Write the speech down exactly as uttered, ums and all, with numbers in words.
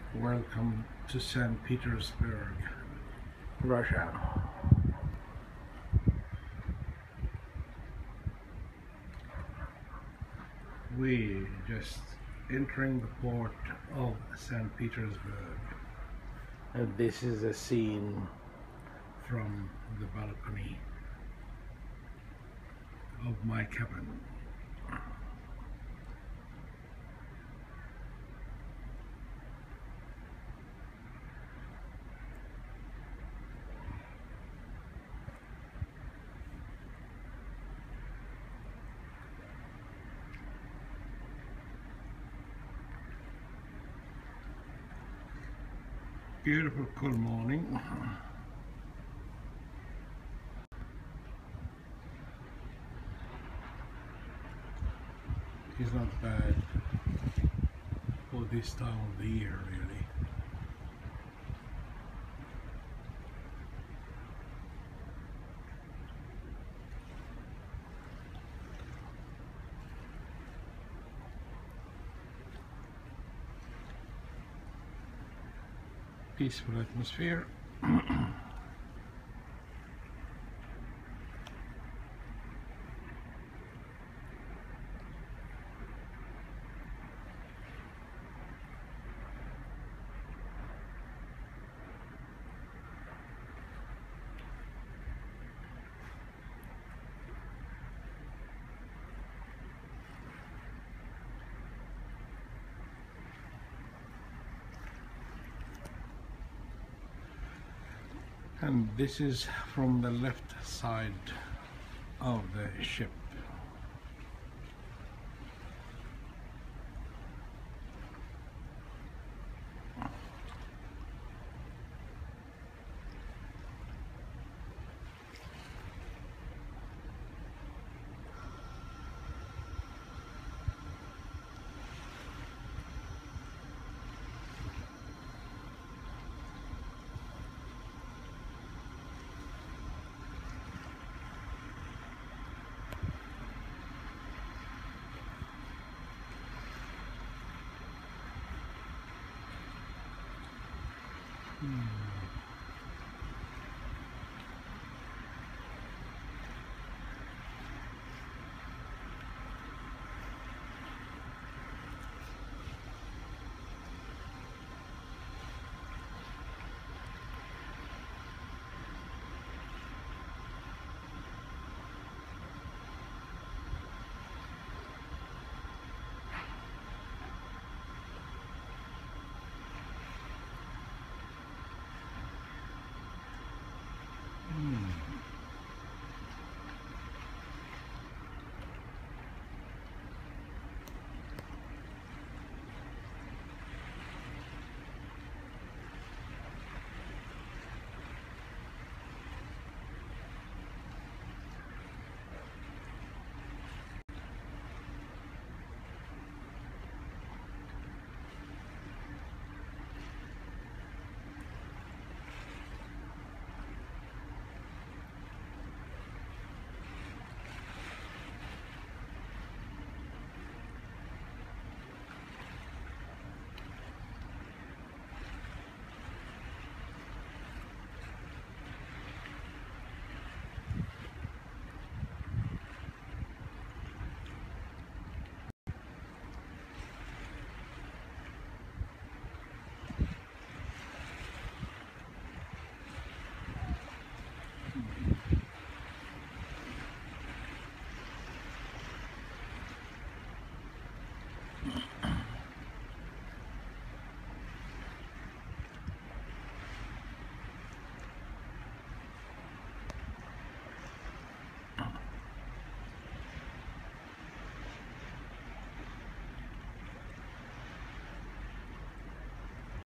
Welcome to Saint Petersburg, Russia. We just entering the port of Saint Petersburg, and this is a scene from the balcony of my cabin. Beautiful cool morning. It's not bad for this time of the year, really. Peaceful atmosphere. And this is from the left side of the ship. Hmm.